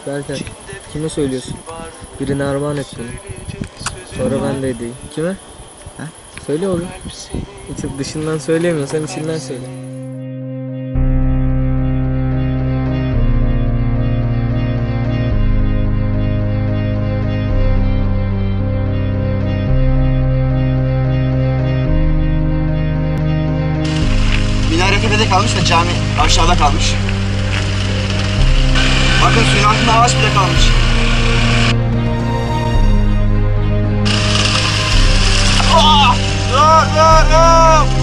Berkay, kime söylüyorsun? Birine armağan et bunu. Sonra ben de edeyim. Kime? Ha? Söyle oğlum. Hiç dışından söyleyemiyorsan içinden söyle. Minare tepede kalmış ve cami aşağıda kalmış. Bakın suyun altında ağaç bile kalmış. Dur!